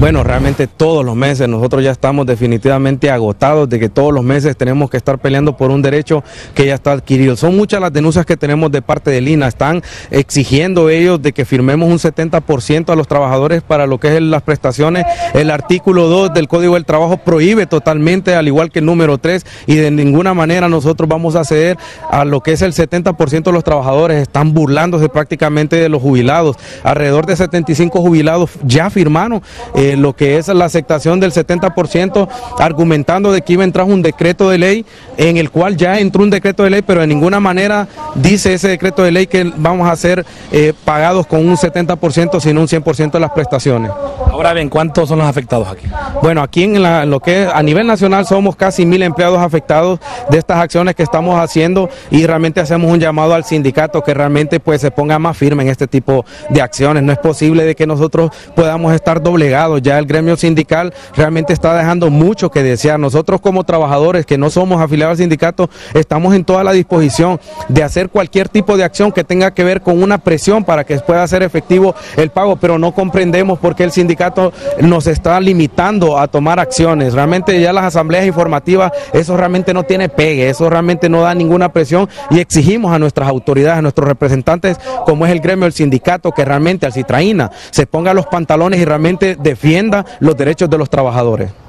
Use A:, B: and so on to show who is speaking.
A: Bueno, realmente todos los meses nosotros ya estamos definitivamente agotados de que todos los meses tenemos que estar peleando por un derecho que ya está adquirido. Son muchas las denuncias que tenemos de parte del INAH. Están exigiendo ellos de que firmemos un 70% a los trabajadores para lo que es las prestaciones. El artículo 2 del Código del Trabajo prohíbe totalmente, al igual que el número 3, y de ninguna manera nosotros vamos a ceder a lo que es el 70% de los trabajadores. Están burlándose prácticamente de los jubilados. Alrededor de 75 jubilados ya firmaron lo que es la aceptación del 70%, argumentando de que iba a entrar un decreto de ley, en el cual ya entró un decreto de ley, pero de ninguna manera dice ese decreto de ley que vamos a ser pagados con un 70%, sino un 100% de las prestaciones.
B: Ahora bien, ¿cuántos son los afectados aquí?
A: Bueno, aquí en lo que es, a nivel nacional somos casi 1000 empleados afectados de estas acciones que estamos haciendo, y realmente hacemos un llamado al sindicato que realmente pues se ponga más firme en este tipo de acciones. No es posible de que nosotros podamos estar doblegados. Ya el gremio sindical realmente está dejando mucho que desear. Nosotros como trabajadores que no somos afiliados al sindicato estamos en toda la disposición de hacer cualquier tipo de acción que tenga que ver con una presión para que pueda ser efectivo el pago, pero no comprendemos por qué el sindicato nos está limitando a tomar acciones. Realmente ya las asambleas informativas, eso realmente no tiene pegue, eso realmente no da ninguna presión, y exigimos a nuestras autoridades, a nuestros representantes, como es el gremio del sindicato, que realmente al Citraína se ponga los pantalones y realmente defienda los derechos de los trabajadores.